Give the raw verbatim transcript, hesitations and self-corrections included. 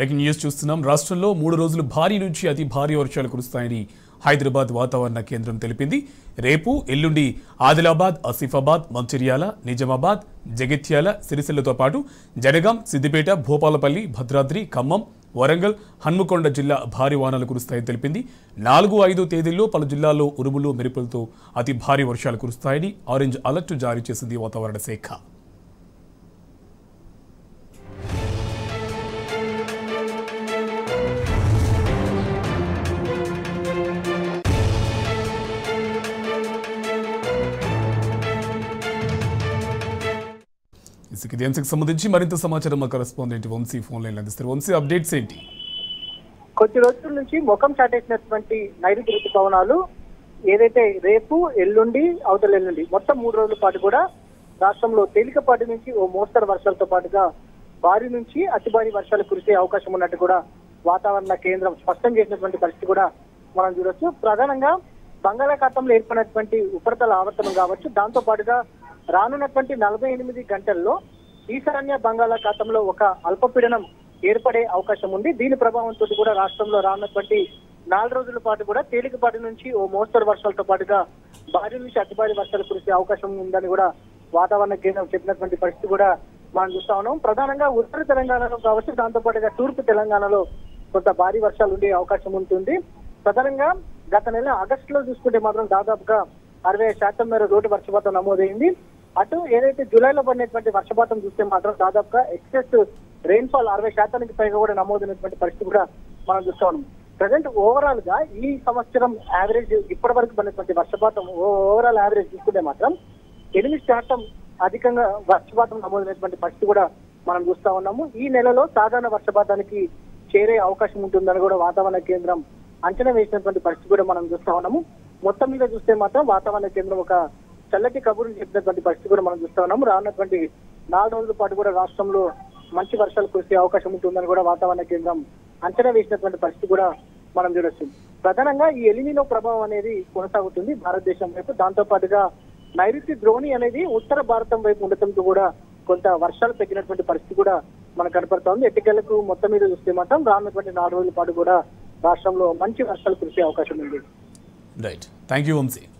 Breaking news చూస్తున్నాం. రాష్ట్రంలో మూడు రోజులు భారీ నుంచి అతి భారీ వర్షాలు కురుస్తాయని హైదరాబాద్ వాతావరణ కేంద్రం తెలిపింది. రేపు ఎల్లుండి ఆదిలాబాద్, ఆసిఫాబాద్, మంచిర్యాల, నిజామాబాద్, జగిత్యాల, సిరిసిల్లతో పాటు జనగాం, సిద్దిపేట, భూపాలపల్లి, భద్రాద్రి, ఖమ్మం, వరంగల్, హన్మకొండ జిల్లా భారీ వానలు కురుస్తాయని తెలిపింది. నాలుగు ఐదు తేదీల్లో పలు జిల్లాల్లో ఉరుములు మెరుపులతో అతి భారీ వర్షాలు కురుస్తాయని ఆరెంజ్ అలర్ట్ జారీ చేసింది వాతావరణ శాఖ. ఇదే అంశకు సంబంధించి మరింత సమాచారం మా కరెస్పాండెంట్ వంశీ ఫోన్ లైన్ అందిస్తారు. వంశీ, అప్డేట్స్ ఏంటి? కొద్ది రోజుల నుంచి ముఖం చాటేసినటువంటి నైరుతి ఋతుపవనాలు ఏదైతే రేపు, ఎల్లుండి, అవతల ఎల్లుండి మొత్తం మూడు రోజుల పాటు కూడా రాష్ట్రంలో తేలికపాటి నుంచి ఓ మోస్తరు వర్షాలతో పాటుగా భారీ నుంచి అతి భారీ వర్షాలు కురిసే అవకాశం ఉన్నట్టు కూడా వాతావరణ కేంద్రం స్పష్టం చేసినటువంటి పరిస్థితి కూడా మనం చూడొచ్చు. ప్రధానంగా బంగాళాఖాతంలో ఏర్పడినటువంటి ఉపరితల ఆవర్తనం కావచ్చు, దాంతో పాటుగా రానున్నటువంటి నలభై ఎనిమిది గంటల్లో ఈశాన్య బంగాళాఖాతంలో ఒక అల్పపీడనం ఏర్పడే అవకాశం ఉంది. దీని ప్రభావంతో కూడా రాష్ట్రంలో రానున్నటువంటి నాలుగు రోజుల పాటు కూడా తేలికపాటి నుంచి ఓ మోస్తరు వర్షాలతో పాటుగా భారీ నుంచి అతి భారీ వర్షాలు కురిసే అవకాశం ఉందని కూడా వాతావరణ కేంద్రం చెప్పినటువంటి పరిస్థితి కూడా మనం చూస్తా ఉన్నాం. ప్రధానంగా ఉత్తర తెలంగాణలో కావచ్చు, దాంతో పాటుగా తూర్పు తెలంగాణలో కొంత భారీ వర్షాలు ఉండే అవకాశం ఉంటుంది. ప్రధానంగా గత నెల ఆగస్టులో చూసుకుంటే మాత్రం దాదాపుగా అరవై శాతం మేర రోడ్డు వర్షపాతం నమోదైంది. అటు ఏదైతే జూలైలో పడినటువంటి వర్షపాతం చూస్తే మాత్రం దాదాపుగా ఎక్సెస్ రెయిన్ఫాల్ అరవై శాతానికి పైగా కూడా నమోదైనటువంటి పరిస్థితి కూడా మనం చూస్తా ఉన్నాం. ప్రజెంట్ ఓవరాల్ గా ఈ సంవత్సరం యావరేజ్ ఇప్పటి వరకు పడినటువంటి వర్షపాతం ఓవరాల్ యావరేజ్ చూసుకుంటే మాత్రం ఎనిమిది శాతం అధికంగా వర్షపాతం నమోదైనటువంటి పరిస్థితి కూడా మనం చూస్తా ఉన్నాము. ఈ నెలలో సాధారణ వర్షపాతానికి చేరే అవకాశం ఉంటుందని కూడా వాతావరణ కేంద్రం అంచనా వేసినటువంటి పరిస్థితి కూడా మనం చూస్తా ఉన్నాము. మొత్తం మీద చూస్తే మాత్రం వాతావరణ కేంద్రం ఒక చల్లటి కబుర్లు చెప్పినటువంటి పరిస్థితి కూడా మనం చూస్తా ఉన్నాము. రానున్నటువంటి నాలుగు రోజుల పాటు కూడా రాష్ట్రంలో మంచి వర్షాలు కురిసే అవకాశం ఉంటుందని కూడా వాతావరణ కేంద్రం అంచనా వేసినటువంటి పరిస్థితి కూడా మనం చూడొచ్చు. ప్రధానంగా ఈ ఎలినినో ప్రభావం అనేది కొనసాగుతుంది భారతదేశం వైపు. దాంతో పాటుగా నైరుతి ద్రోణి అనేది ఉత్తర భారతం వైపు ఉండటంతో కూడా కొంత వర్షాలు తగ్గినటువంటి పరిస్థితి కూడా మనకు కనపడుతోంది. ఎట్టికెళ్లకు మొత్తం మీద చూస్తే మాత్రం రానున్నటువంటి నాలుగు రోజుల పాటు కూడా రాష్ట్రంలో మంచి వర్షాలు కురిసే అవకాశం ఉంది. Right, thank you Vamsi.